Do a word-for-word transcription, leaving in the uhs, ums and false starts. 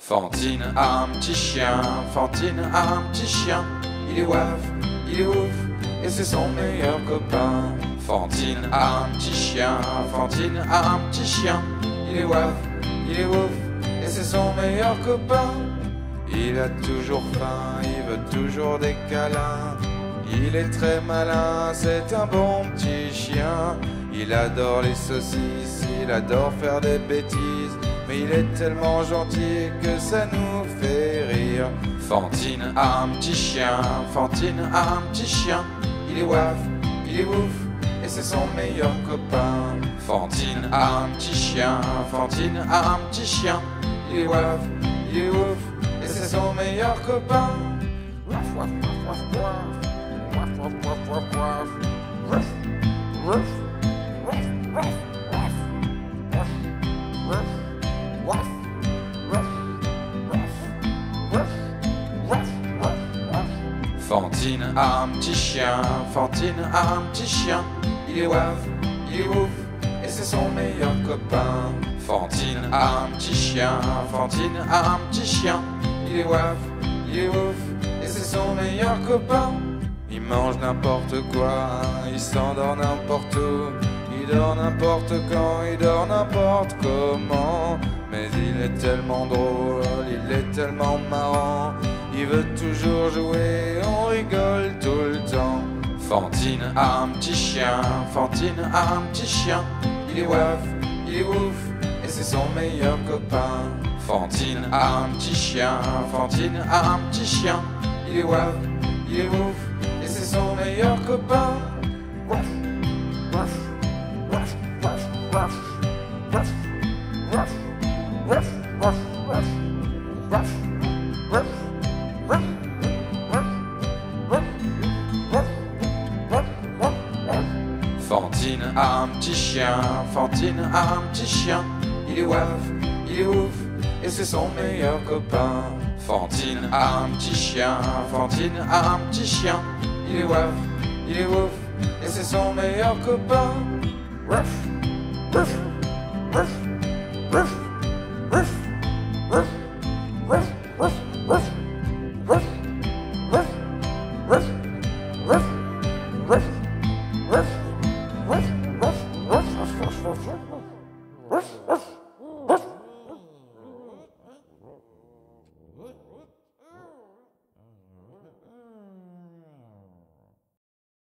Fantine a un petit chien, Fantine a un petit chien. Il est waf, il est ouf, et c'est son meilleur copain. Fantine a un petit chien, Fantine a un petit chien. Il est waf, il est ouf, et c'est son meilleur copain. Il a toujours faim, il veut toujours des câlins. Il est très malin, c'est un bon petit chien. Il adore les saucisses, il adore faire des bêtises. Mais il est tellement gentil que ça nous fait rire. Fantine a un petit chien, Fantine a un petit chien. Il est waf, il est ouf, et c'est son meilleur copain. Fantine a un petit chien, Fantine a un petit chien. Il est waf, il est ouf, et c'est son meilleur copain. Waf, waf, waf, waf, waf, waf, waf, waf, waf, waf, waf, waf, waf, waf. Fantine a un petit chien, Fantine a un petit chien. Il est waf, il est ouf, et c'est son meilleur copain. Fantine a un petit chien, Fantine a un petit chien. Il est waf, il est ouf, et c'est son meilleur copain. Il mange n'importe quoi, il s'endort n'importe où. Il dort n'importe quand, il dort n'importe comment. Mais il est tellement drôle, il est tellement marrant. Il veut toujours jouer, on rigole tout le temps. Fantine a un petit chien, Fantine a un petit chien. Il est waf, il est ouf, et c'est son meilleur copain. Fantine a un petit chien, Fantine a un petit chien. Il est waf, il est ouf, et c'est son meilleur copain. Waf, waf, waf, waf, waf, waf, waf, waf, waf, waf, waf, waf. Fantine a un petit chien, Fantine a un petit chien. Il est waf, il est ouf, et c'est son meilleur copain. Fantine a un petit chien, Fantine a un petit chien. Il est waf, il est ouf, et c'est son meilleur copain. Waf, waf, waf, waf, waf, waf, waf, waf, waf, waf, waf, waf, waf, waf, waf. Woof, woof, woof, woof, woof, woof, woof, woof.